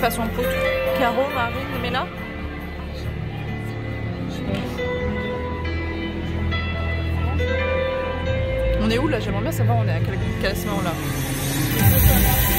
création de poutre. Caro, Marine, Mela. On est où là? J'aimerais bien savoir on est à quel moment là.